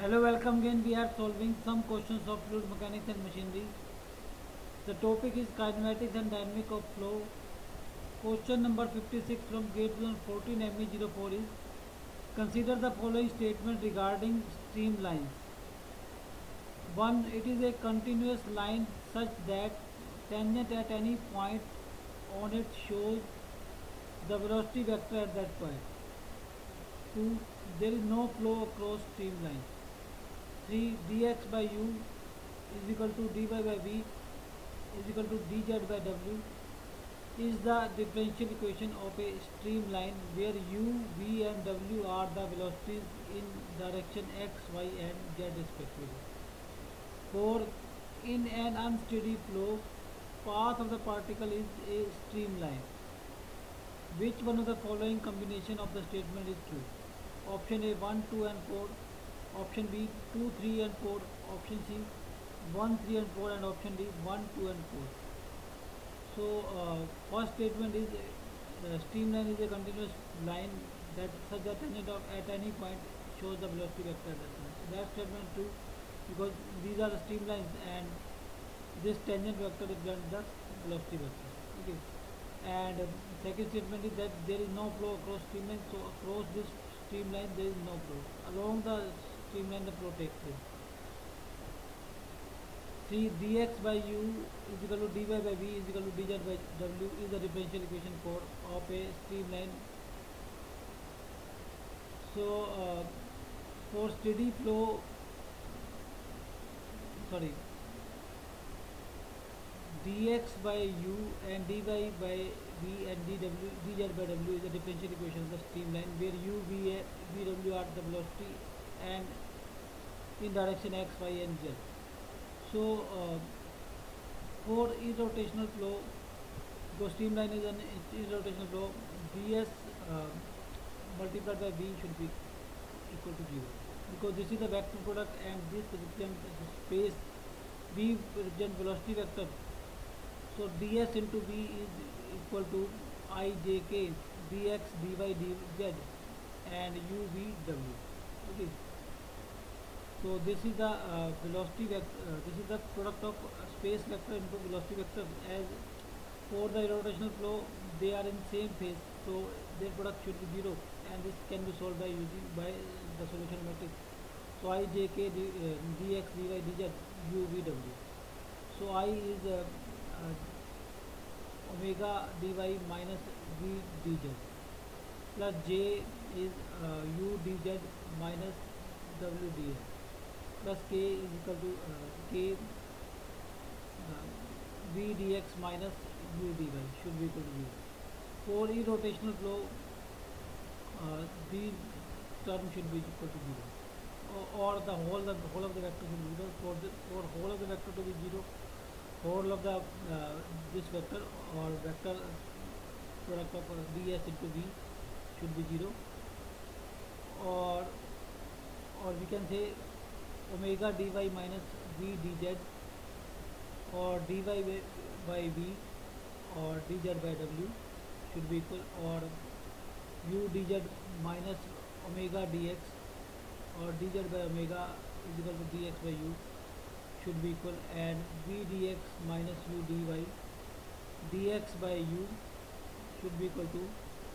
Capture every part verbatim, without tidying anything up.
Hello, welcome again. We are solving some questions of fluid mechanics and machinery. The topic is kinematics and dynamic of flow. Question number fifty-six from grade one fourteen M E zero four is: consider the following statement regarding streamlines. one. It is a continuous line such that tangent at any point on it shows the velocity vector at that point. two. There is no flow across streamline. three. Dx by u is equal to dy by v is equal to dz by w is the differential equation of a streamline where u, v and w are the velocities in direction x, y and z respectively. four. In an unsteady flow, path of the particle is a streamline. Which one of the following combination of the statement is true? Option A one, two and four, option B two, three and four, option C one, three and four and option D one, two and four. So uh, first statement is uh, streamline is a continuous line that such that tangent of at any point shows the velocity vector at that point. So that statement is true because these are the streamlines and this tangent vector represents the velocity vector. Okay. And uh, second statement is that there is no flow across streamline, so across this streamline there is no flow. Along the streamline the flow takes place. three. Dx by u is equal to dy by v is equal to dz by w is the differential equation for of a streamline. So uh, for steady flow, sorry, dx by u and dy by v and dw, dz by w is the differential equation of the streamline where u, v, v, w are the velocity and in direction x, y and z. So uh, for irrotational flow, because streamline is an irrotational flow, ds uh, multiplied by v should be equal to zero because this is the vector product and this represents space, v represents velocity vector. So ds into v is equal to ijk dx dy dz and u v w. Okay. So this is the uh, velocity vector. Uh, this is the product of uh, space vector into velocity vector. As for the irrotational flow, they are in same phase, so their product should be zero, and this can be solved by using by the solution matrix. So I j k d, uh, dx dy dz u v w. So I is uh, uh, omega dy minus v dz plus j is uh, u dz minus w dz plus k is equal to uh, k uh, v dx minus u dy should be equal to zero. For irrotational flow, uh, the term should be equal to zero, or, or the whole the whole of the vector should be zero. For the for whole of the vector to be zero, whole of the uh, this vector or vector product of uh, ds into v should be zero, or or we can say omega dy minus v dz or dy by, by v or dz by w should be equal, or u dz minus omega dx or dz by omega is equal to dx by u should be equal, and v dx minus u dy dx by u should be equal to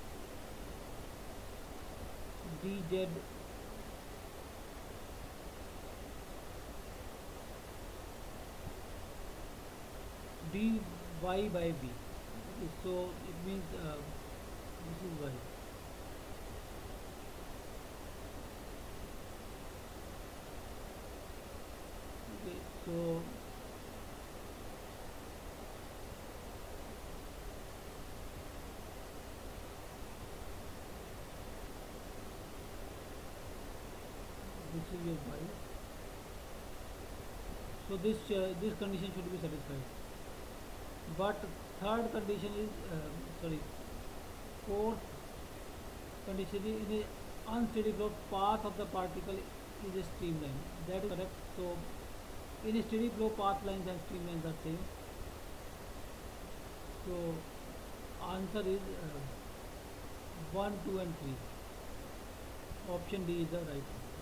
dz dy by v. Okay, so it means uh, this is y. Okay, so this is your y. So this uh, this condition should be satisfied. But third condition is uh, sorry fourth condition is in a unsteady flow, path of the particle is a streamline. That is correct. So in a steady flow, path lines and streamlines are same. So answer is uh, one, two and three. Option D is the right one.